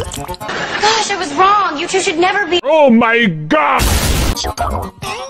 Gosh, I was wrong. You two should never be. Oh my god! Csupo.